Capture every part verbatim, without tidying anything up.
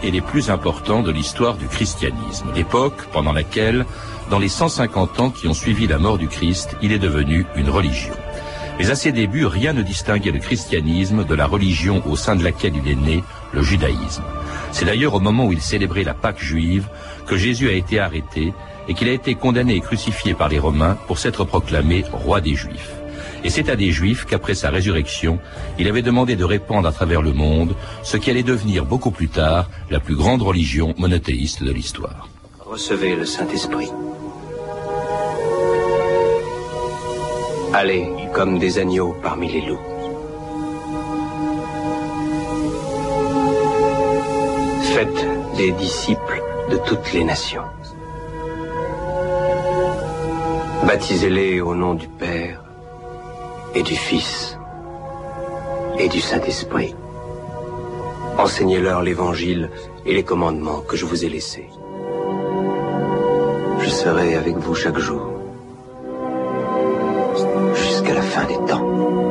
et les plus importants de l'histoire du christianisme. L'époque pendant laquelle, dans les cent cinquante ans qui ont suivi la mort du Christ, il est devenu une religion. Mais à ses débuts, rien ne distinguait le christianisme de la religion au sein de laquelle il est né, le judaïsme. C'est d'ailleurs au moment où il célébrait la Pâque juive que Jésus a été arrêté et qu'il a été condamné et crucifié par les Romains pour s'être proclamé roi des Juifs. Et c'est à des Juifs qu'après sa résurrection, il avait demandé de répandre à travers le monde ce qui allait devenir beaucoup plus tard la plus grande religion monothéiste de l'histoire. Recevez le Saint-Esprit. Allez comme des agneaux parmi les loups. Faites des disciples de toutes les nations. Baptisez-les au nom du Père et du Fils et du Saint-Esprit. Enseignez-leur l'Évangile et les commandements que je vous ai laissés. Je serai avec vous chaque jour, jusqu'à la fin des temps.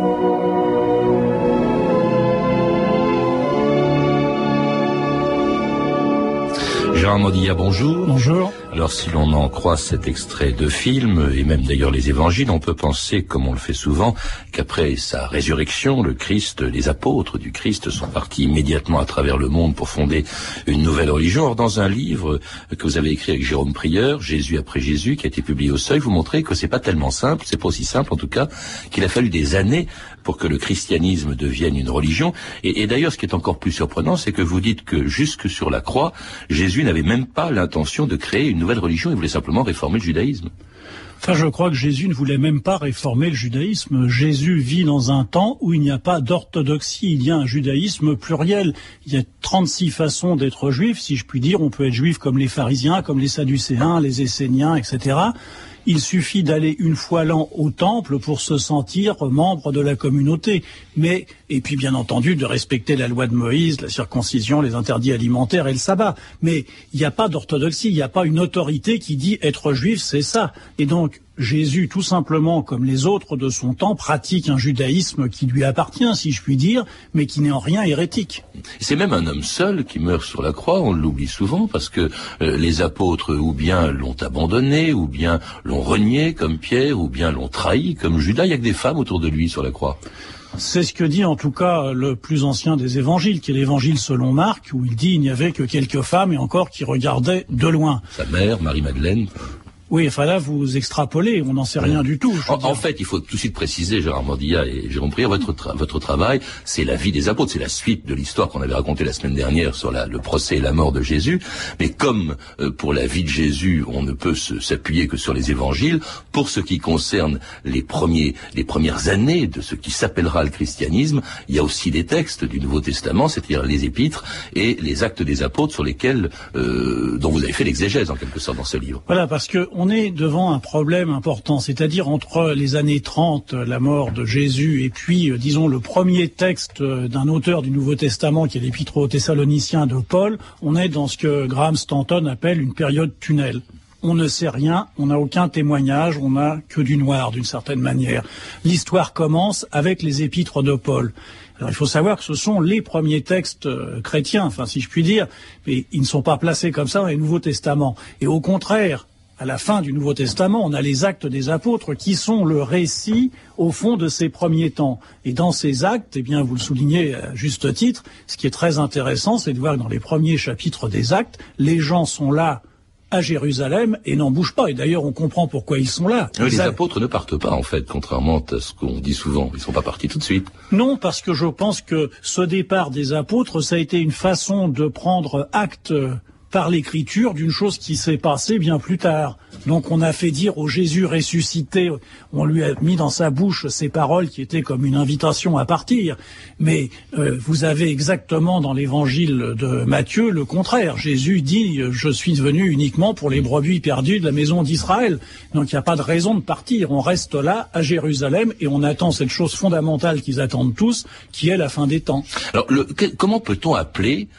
Jean Amandillat, bonjour. Bonjour. Alors si l'on en croit cet extrait de film, et même d'ailleurs les évangiles, on peut penser, comme on le fait souvent, qu'après sa résurrection, le Christ, les apôtres du Christ sont partis immédiatement à travers le monde pour fonder une nouvelle religion. Or, dans un livre que vous avez écrit avec Jérôme Prieur, Jésus après Jésus, qui a été publié au Seuil, vous montrez que c'est pas tellement simple, c'est pas aussi simple en tout cas, qu'il a fallu des années pour que le christianisme devienne une religion. Et, et d'ailleurs, ce qui est encore plus surprenant, c'est que vous dites que jusque sur la croix, Jésus n'avait même pas l'intention de créer une nouvelle religion, il voulait simplement réformer le judaïsme. Enfin, je crois que Jésus ne voulait même pas réformer le judaïsme. Jésus vit dans un temps où il n'y a pas d'orthodoxie, il y a un judaïsme pluriel. Il y a trente-six façons d'être juif, si je puis dire. On peut être juif comme les pharisiens, comme les sadducéens, les esséniens, et cetera. Il suffit d'aller une fois l'an au temple pour se sentir membre de la communauté. Mais, et puis bien entendu, de respecter la loi de Moïse, la circoncision, les interdits alimentaires et le sabbat. Mais il n'y a pas d'orthodoxie, il n'y a pas une autorité qui dit être juif, c'est ça. Et donc, Jésus, tout simplement, comme les autres de son temps, pratique un judaïsme qui lui appartient, si je puis dire, mais qui n'est en rien hérétique. C'est même un homme seul qui meurt sur la croix, on l'oublie souvent, parce que euh, les apôtres ou bien l'ont abandonné, ou bien l'ont renié comme Pierre, ou bien l'ont trahi comme Judas. Il n'y a que des femmes autour de lui sur la croix. C'est ce que dit en tout cas le plus ancien des évangiles, qui est l'évangile selon Marc, où il dit il n'y avait que quelques femmes, et encore qui regardaient de loin. Sa mère, Marie-Madeleine. Oui, enfin là, vous extrapolez, on n'en sait rien du tout. En, en fait, il faut tout de suite préciser, Gérard Amandillat et Jérôme Prieur, votre, tra- votre travail, c'est la vie des apôtres, c'est la suite de l'histoire qu'on avait racontée la semaine dernière sur la, le procès et la mort de Jésus. Mais comme euh, pour la vie de Jésus, on ne peut se, s'appuyer que sur les évangiles, pour ce qui concerne les premiers, les premières années de ce qui s'appellera le christianisme, il y a aussi des textes du Nouveau Testament, c'est-à-dire les épîtres et les actes des apôtres sur lesquels, euh, dont vous avez fait l'exégèse en quelque sorte dans ce livre. Voilà, parce que on est devant un problème important, c'est-à-dire entre les années trente, la mort de Jésus, et puis, euh, disons, le premier texte euh, d'un auteur du Nouveau Testament, qui est l'Épître aux Thessaloniciens de Paul, on est dans ce que Graham Stanton appelle une période tunnel. On ne sait rien, on n'a aucun témoignage, on n'a que du noir, d'une certaine manière. L'histoire commence avec les épîtres de Paul. Alors, il faut savoir que ce sont les premiers textes euh, chrétiens, enfin, si je puis dire, mais ils ne sont pas placés comme ça dans les Nouveaux Testaments. Et au contraire, à la fin du Nouveau Testament, on a les actes des apôtres qui sont le récit, au fond, de ces premiers temps. Et dans ces actes, eh bien, vous le soulignez à juste titre, ce qui est très intéressant, c'est de voir que dans les premiers chapitres des actes, les gens sont là à Jérusalem et n'en bougent pas. Et d'ailleurs, on comprend pourquoi ils sont là. Oui, les apôtres ne partent pas, en fait, contrairement à ce qu'on dit souvent. Ils ne sont pas partis tout de suite. Non, parce que je pense que ce départ des apôtres, ça a été une façon de prendre acte par l'écriture d'une chose qui s'est passée bien plus tard. Donc on a fait dire au Jésus ressuscité, on lui a mis dans sa bouche ces paroles qui étaient comme une invitation à partir. Mais euh, vous avez exactement dans l'évangile de Matthieu le contraire. Jésus dit « Je suis venu uniquement pour les brebis perdues de la maison d'Israël ». Donc il n'y a pas de raison de partir. On reste là, à Jérusalem, et on attend cette chose fondamentale qu'ils attendent tous, qui est la fin des temps. Alors le, que, comment peut-on appeler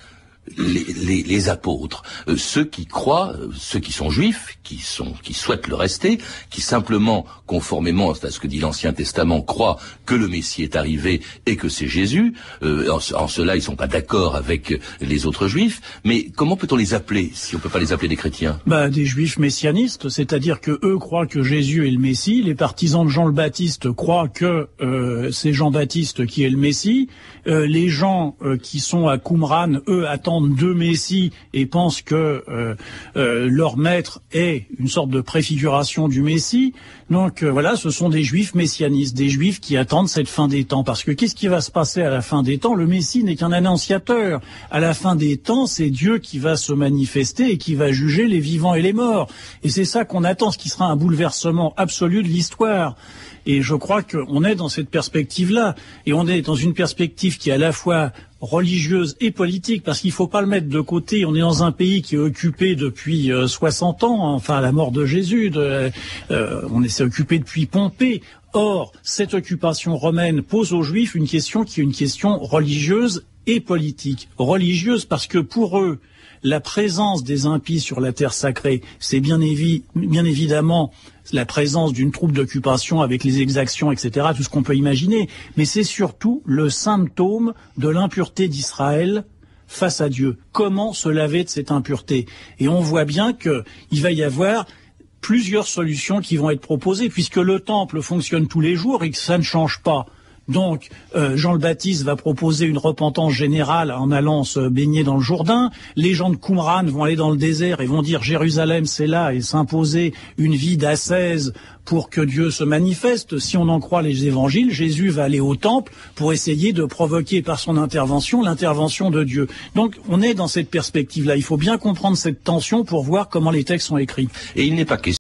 les, les, les apôtres, euh, ceux qui croient, euh, ceux qui sont juifs, qui sont, qui souhaitent le rester, qui simplement, conformément à ce que dit l'Ancien Testament, croient que le Messie est arrivé et que c'est Jésus. Euh, en, en cela, ils sont pas d'accord avec les autres juifs. Mais comment peut-on les appeler si on peut pas les appeler des chrétiens? Bah, des juifs messianistes, c'est-à-dire que eux croient que Jésus est le Messie. Les partisans de Jean le Baptiste croient que euh, c'est Jean-Baptiste qui est le Messie. Euh, les gens euh, qui sont à Qumran, eux, attendent deux Messies et pensent que euh, euh, leur maître est une sorte de préfiguration du Messie. Donc euh, voilà, ce sont des juifs messianistes, des juifs qui attendent cette fin des temps. Parce que qu'est-ce qui va se passer à la fin des temps? Le Messie n'est qu'un annonciateur. À la fin des temps, c'est Dieu qui va se manifester et qui va juger les vivants et les morts. Et c'est ça qu'on attend, ce qui sera un bouleversement absolu de l'histoire. Et je crois qu'on est dans cette perspective-là. Et on est dans une perspective qui est à la fois religieuse et politique, parce qu'il ne faut pas le mettre de côté. On est dans un pays qui est occupé depuis euh, soixante ans, enfin à la mort de Jésus. De, euh, on s'est occupé depuis Pompée. Or, cette occupation romaine pose aux Juifs une question qui est une question religieuse et politique. Religieuse parce que pour eux, la présence des impies sur la terre sacrée, c'est bien, évi- bien évidemment la présence d'une troupe d'occupation avec les exactions, et cetera, tout ce qu'on peut imaginer, mais c'est surtout le symptôme de l'impureté d'Israël face à Dieu. Comment se laver de cette impureté? Et on voit bien qu'il va y avoir plusieurs solutions qui vont être proposées, puisque le temple fonctionne tous les jours et que ça ne change pas. Donc, euh, Jean le Baptiste va proposer une repentance générale en allant se baigner dans le Jourdain. Les gens de Qumran vont aller dans le désert et vont dire Jérusalem, c'est là, et s'imposer une vie d'ascèse pour que Dieu se manifeste. Si on en croit les évangiles, Jésus va aller au temple pour essayer de provoquer par son intervention l'intervention de Dieu. Donc, on est dans cette perspective-là. Il faut bien comprendre cette tension pour voir comment les textes sont écrits. Et il n'est pas question